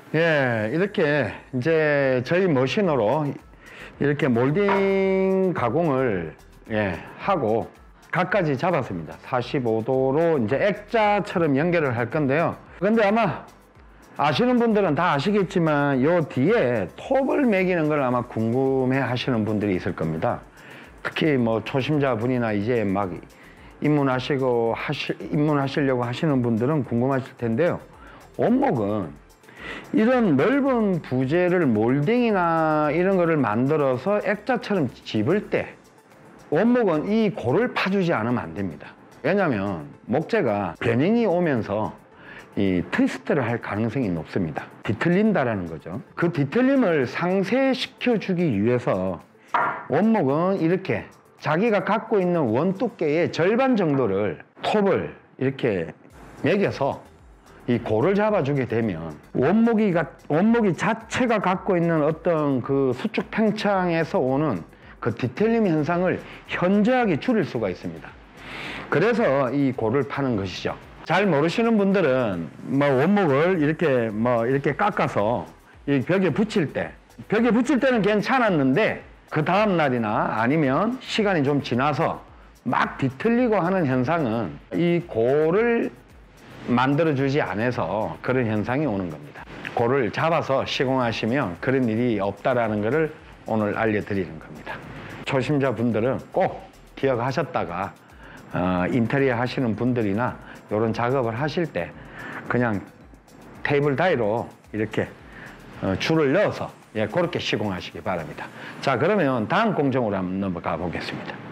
예, 이렇게 이제 저희 머신으로 이렇게 몰딩 가공을 하고 각까지 잡았습니다. 45도로 이제 액자처럼 연결을 할 건데요. 근데 아마 아시는 분들은 다 아시겠지만 요 뒤에 톱을 매기는 걸 아마 궁금해 하시는 분들이 있을 겁니다. 특히 뭐 초심자분이나 이제 막 입문하시려고 하시는 분들은 궁금하실 텐데요. 원목은 이런 넓은 부재를 몰딩이나 이런 거를 만들어서 액자처럼 집을 때 원목은 이 골을 파주지 않으면 안 됩니다. 왜냐하면 목재가 변형이 오면서 이 트위스트를 할 가능성이 높습니다. 뒤틀린다라는 거죠. 그 뒤틀림을 상쇄시켜 주기 위해서 원목은 이렇게 자기가 갖고 있는 원 두께의 절반 정도를 톱을 이렇게 매겨서 이 골을 잡아주게 되면 원목이 자체가 갖고 있는 어떤 그 수축 팽창에서 오는 그 디테일링 현상을 현저하게 줄일 수가 있습니다. 그래서 이 골을 파는 것이죠. 잘 모르시는 분들은 뭐 원목을 이렇게 깎아서 이 벽에 붙일 때는 괜찮았는데 그 다음 날이나 아니면 시간이 좀 지나서 막 뒤틀리고 하는 현상은 이 골을 만들어주지 않아서 그런 현상이 오는 겁니다. 골을 잡아서 시공하시면 그런 일이 없다라는 것을 오늘 알려드리는 겁니다. 초심자분들은 꼭 기억하셨다가 인테리어 하시는 분들이나 이런 작업을 하실 때 그냥 테이블 다이로 이렇게 줄을 넣어서 그렇게 시공하시기 바랍니다. 자, 그러면 다음 공정으로 한번 넘어가 보겠습니다.